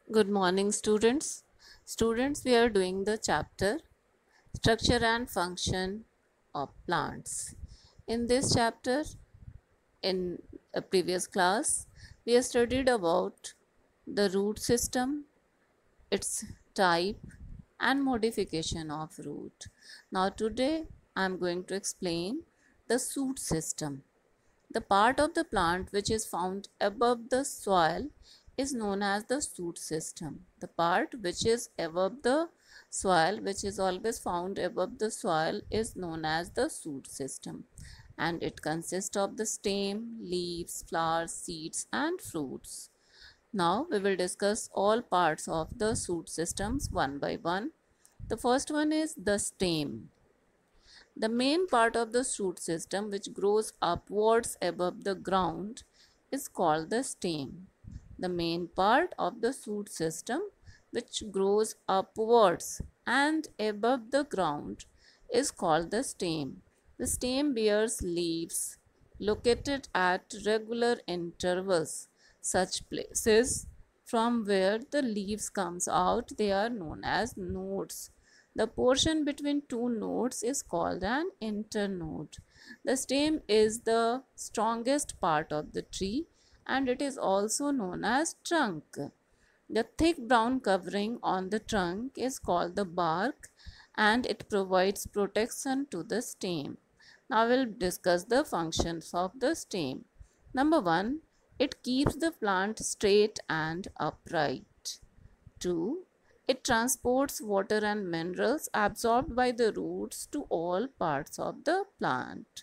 Good morning, students. Students, we are doing the chapter Structure and Function of Plants. In this chapter, in a previous class, we have studied about the root system, its type, and modification of root. Now, today, I am going to explain the shoot system. The part of the plant which is found above the soil is known as the shoot system. The part which is above the soil, which is always found above the soil, is known as the shoot system. And it consists of the stem, leaves, flowers, seeds, and fruits. Now we will discuss all parts of the shoot systems one by one. The first one is the stem. The main part of the shoot system, which grows upwards above the ground, is called the stem. The main part of the shoot system, which grows upwards and above the ground, is called the stem. The stem bears leaves located at regular intervals. Such places from where the leaves comes out, they are known as nodes. The portion between two nodes is called an internode. The stem is the strongest part of the tree and it is also known as trunk. The thick brown covering on the trunk is called the bark and it provides protection to the stem. Now we'll discuss the functions of the stem. Number 1, it keeps the plant straight and upright. 2, it transports water and minerals absorbed by the roots to all parts of the plant.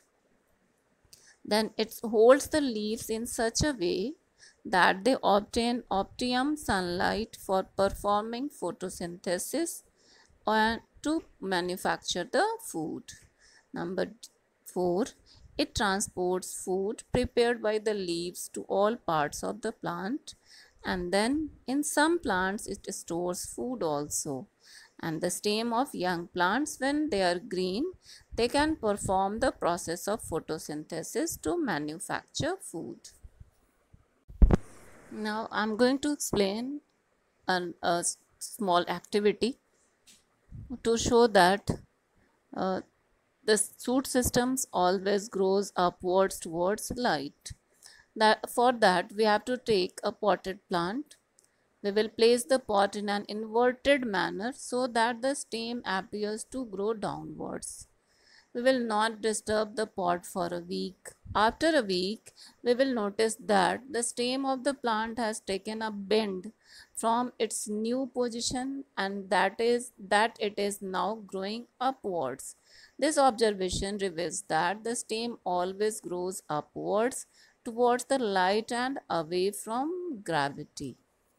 Then it holds the leaves in such a way that they obtain optimum sunlight for performing photosynthesis and to manufacture the food. Number 4, it transports food prepared by the leaves to all parts of the plant, and then in some plants it stores food also. And the stem of young plants, when they are green, they can perform the process of photosynthesis to manufacture food. Now I'm going to explain a small activity to show that uh, the shoot systems always grows upwards towards light. For that we have to take a potted plant. We will place the pot in an inverted manner so that the stem appears to grow downwards. We will not disturb the pot for a week. After a week, we will notice that the stem of the plant has taken a bend from its new position and that it is now growing upwards. This observation reveals that the stem always grows upwards towards the light and away from gravity.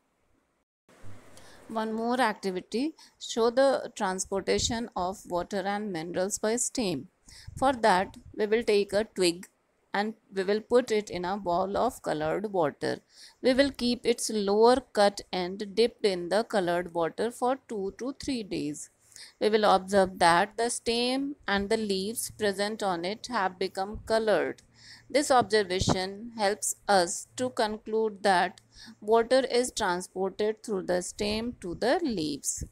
One more activity, show the transportation of water and minerals by stem. For that, we will take a twig and we will put it in a bowl of colored water. We will keep its lower cut end dipped in the colored water for 2 to 3 days. We will observe that the stem and the leaves present on it have become colored. This observation helps us to conclude that water is transported through the stem to the leaves.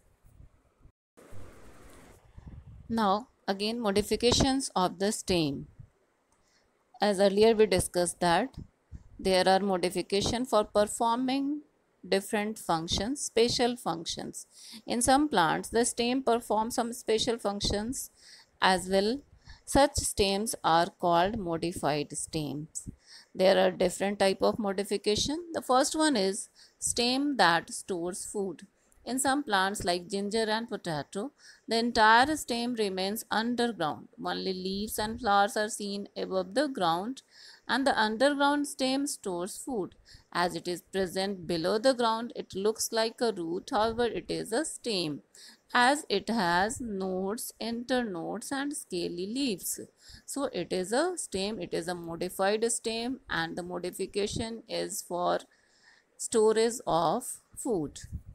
Now, again, modifications of the stem. As earlier we discussed that there are modifications for performing different functions, special functions. In some plants, the stem performs some special functions as well. Such stems are called modified stems. There are different type of modification. The first one is stem that stores food. In some plants like ginger and potato, the entire stem remains underground. Only leaves and flowers are seen above the ground, and the underground stem stores food. As it is present below the ground, it looks like a root, however, it is a stem, as it has nodes, internodes, and scaly leaves. So, it is a stem, it is a modified stem, and the modification is for storage of food.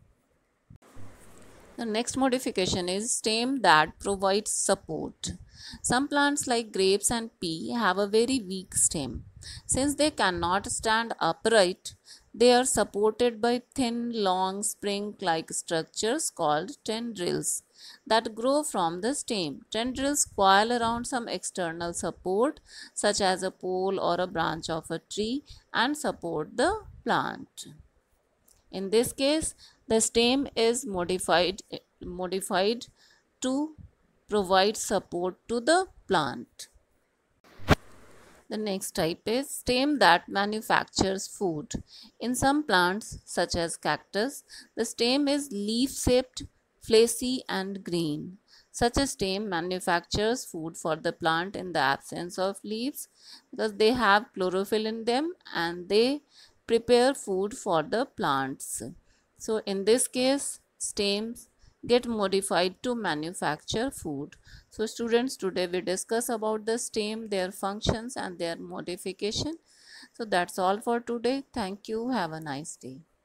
The next modification is stem that provides support. Some plants like grapes and pea have a very weak stem. Since they cannot stand upright, They are supported by thin, long, spring-like structures called tendrils that grow from the stem. Tendrils coil around some external support, such as a pole or a branch of a tree, and support the plant. In this case, the stem is modified to provide support to the plant. The next type is stem that manufactures food. In some plants, such as cactus, the stem is leaf-shaped, fleshy, and green. Such a stem manufactures food for the plant in the absence of leaves because they have chlorophyll in them and they prepare food for the plants. So, in this case, stems get modified to manufacture food. So students, today we discuss about the stem, their functions and their modification. So that's all for today. Thank you. Have a nice day.